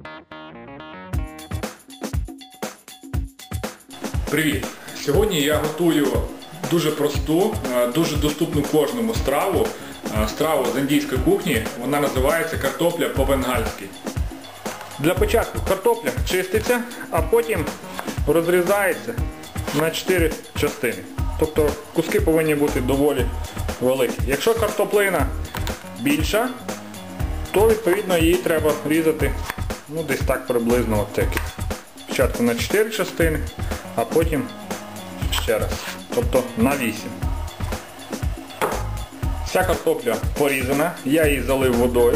Привіт! Сьогодні я готую дуже просту, дуже доступну кожному страву з індійської кухні. Вона називається картопля по-бенгальськи. Для початку картопля чиститься, а потім розрізається на 4 частини. Тобто куски повинні бути доволі великі. Якщо картоплина більша, то відповідно її треба різати десь так приблизно от так. Спочатку на 4 частини, а потім ще раз, тобто на 8. Вся картопля порізана, я її залив водою,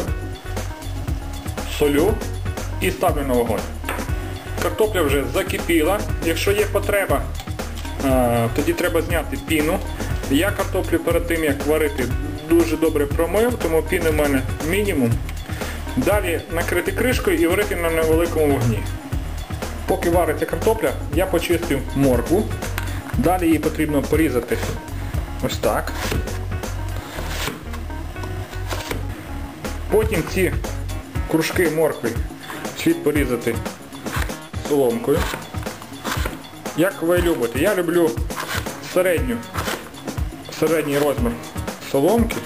солю і ставлю на вогонь. Картопля вже закипіла, якщо є потреба, тоді треба зняти піну. Я картоплю перед тим як варити дуже добре промив, тому піни в мене мінімум. Далі накрити кришкою і варити на невеликому вогні. Поки вариться картопля, я почистив моркву. Далі її потрібно порізати ось так. Потім ці кружки моркви слід порізати соломкою. Як ви любите? Я люблю середній розмір соломки.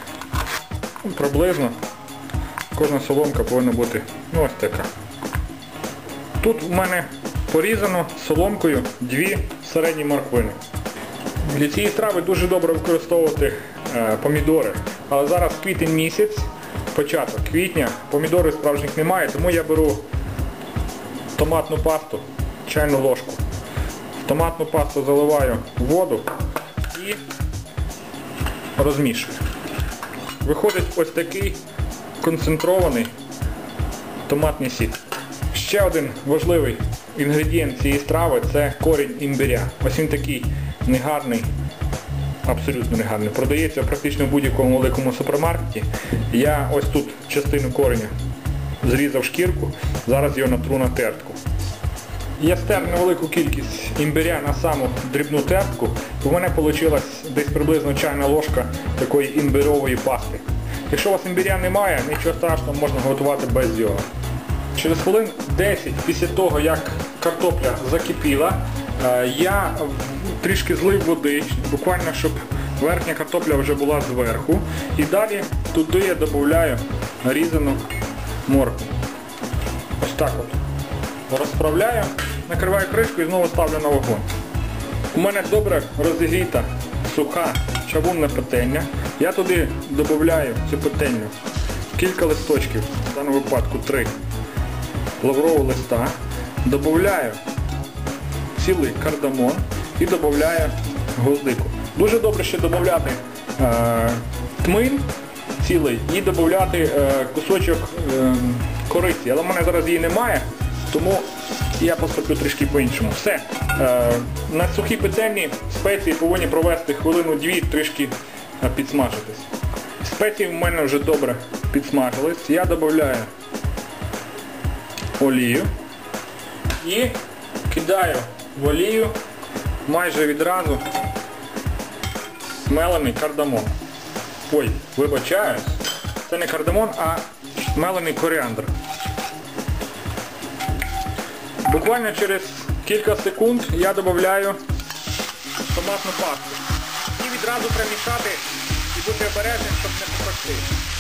Приблизно кожна соломка повинна бути ось така. Тут в мене порізано соломкою 2 середні морквини. Для цієї страви дуже добре використовувати помідори. Але зараз квітень місяць, початок квітня, помідорів справжніх немає, тому я беру томатну пасту, чайну ложку. В томатну пасту заливаю воду і розмішую. Виходить ось такий концентрований томатний сік. Ще один важливий інгредієнт цієї страви – це корінь імбиря. Ось він такий негарний, абсолютно негарний. Продається практично в будь-якому великому супермаркеті. Я ось тут частину кореня зрізав шкірку, зараз його натру на тертку. Я стер невелику кількість імбиря на саму дрібну тертку. У мене вийшла десь приблизно чайна ложка такої імбирової пасти. Якщо у вас імбиря немає, нічого страшного, можна готувати без нього. Через хвилин 10 після того, як картопля закипіла, я трішки злив води, буквально, щоб верхня картопля вже була зверху. І далі туди я додаю нарізану моркву. Ось так от. Розправляю, накриваю кришку і знову ставлю на вогонь. У мене добре розігріта суха чавунна пательня. Я туди додаю цю пательню кілька листочків, в даному випадку 3. Лаврового листа, додаю цілий кардамон і додаю гвоздику. Дуже добре ще додати тмин цілий і додати кусочок кориці. Але в мене зараз її немає, тому я поступлю трішки по-іншому. Все. На сухій пательні спеції повинні провести хвилину-2, трішки підсмажитись. Спеції в мене вже добре підсмажились. Я додаю олію і кидаю в олію майже відразу смелений кардамон. Ой, вибачаюсь, це не кардамон, а смелений коріандр. Буквально через кілька секунд я додаю томатну пасту. І відразу треба мішати і бути обережним, щоб не попекти.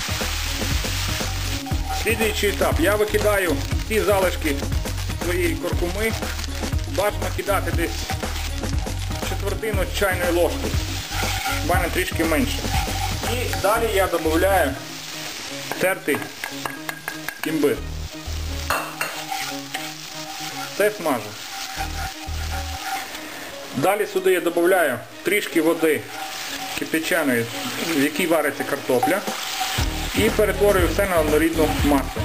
Слідуючий етап. Я викидаю ці залишки своєї куркуми. Бажано кидати десь четвертину чайної ложки. В мене трішки менше. І далі я додаю тертий імбир. Це смажу. Далі сюди я додаю трішки води кип'ячаної, в якій вариться картопля. І перетворюю все на однорідну масу.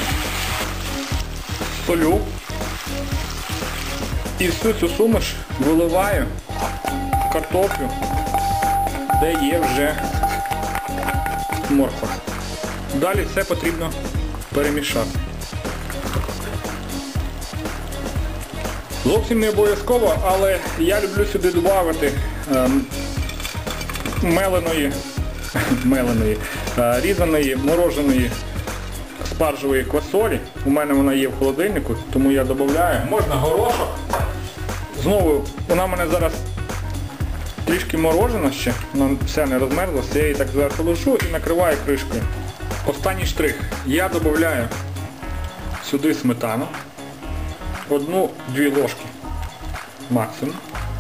Солю. І всю цю суміш виливаю в картоплю, де є вже морква. Далі все потрібно перемішати. Зовсім не обов'язково, але я люблю сюди додати різаної, мороженої спаржевої квасолі. У мене вона є в холодильнику, тому я додаю. Можна горошок. Знову, вона в мене зараз трішки морожена ще, вона все не розмерзлося, я її так зверху ложу і накриваю кришкою. Останній штрих. Я додаю сюди сметану. 1-2 ложки максимум.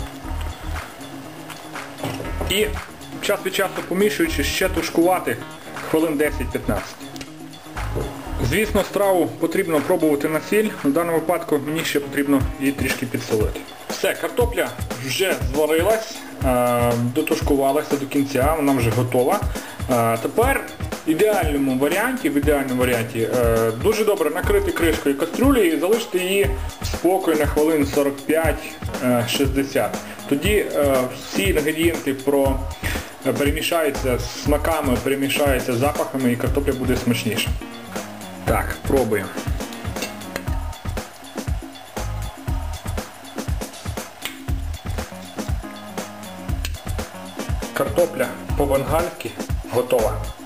І час від часу помішуючи, ще тушкувати хвилин 10-15. Звісно, страву потрібно пробувати на сіль, в даному випадку мені ще потрібно її трішки підсолити. Все, картопля вже зварилась, дотушкувалася до кінця, вона вже готова. Тепер в ідеальному варіанті дуже добре накрити кришкою кастрюлі і залишити її в спокій на хвилин 45-60. Тоді всі інгредієнти перемішаються з смаками, перемішаються з запахами і картопля буде смачніша. Так, пробуємо. Картопля по-бенгальськи готова.